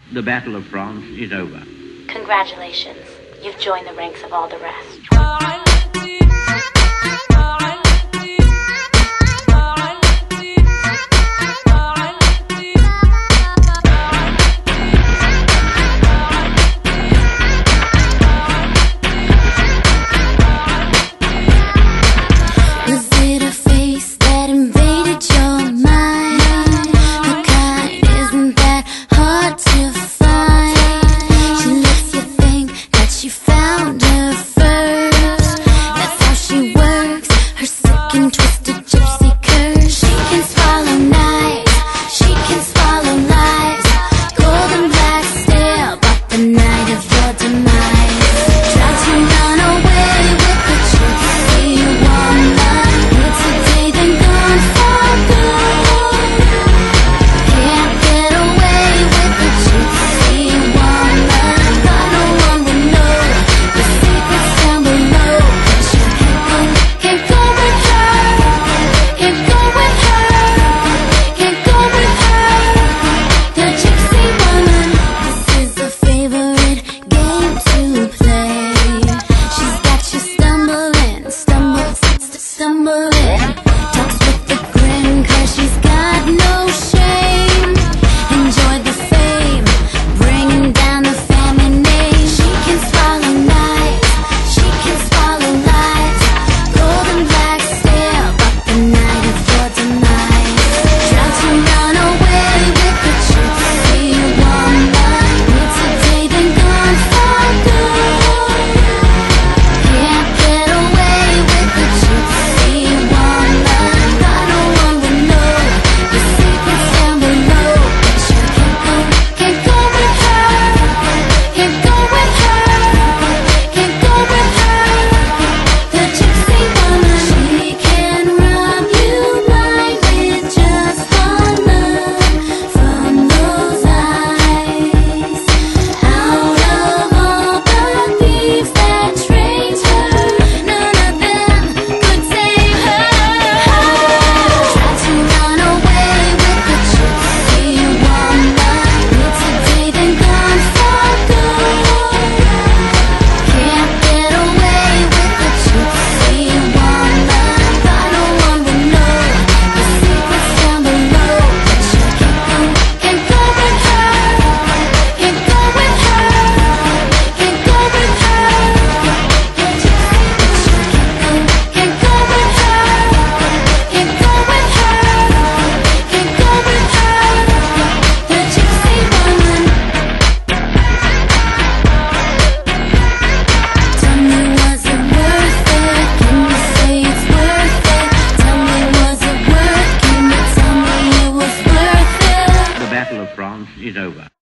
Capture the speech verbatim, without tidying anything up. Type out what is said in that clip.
The Battle of France is over. Congratulations. You've joined the ranks of all the rest. Twisted gypsy curse. She can swallow knives, she can swallow lies. Golden black steel, but the night of your demise. Try to run away with the gypsy woman. Here today, then gone for good. Can't get away with the gypsy woman. But no one will know the secrets down below. But you can't go, can't go with her. Can't go with her, can't go with her, the gypsy woman. This is a favorite game to play. She's got you stumbling, stumble, stumbling. Talks with the grin, cause she's got no shame. Enjoy the fame, bringing down the family name. She can swallow knives, she can swallow lies. Golden black steel, but the night of your demise. Try to run away with the gypsy woman. Here today, then gone for good. Can't get away with the gypsy woman. But no one will know the secrets down below. But you can't go, can't go with her. Can't go with her. Can't go with her. The gypsy woman. She can rob you blind with just one look from those eyes. Out of all the thieves that trained her, none of them could save her. Try to run away with the gypsy woman. Here today, then gone for good. Can't get away with the gypsy woman. But no one will know the secrets down below. But you can't go, can't go with her. Can't go with her. Can't go with her. The gypsy, but you can't go, can't go with her. Can't go with her. Can't go with her. The gypsy woman. Tell me, was it worth it? Can you say it's worth it? Tell me, was it worth? Can you tell me it was worth it? The Battle of France is over.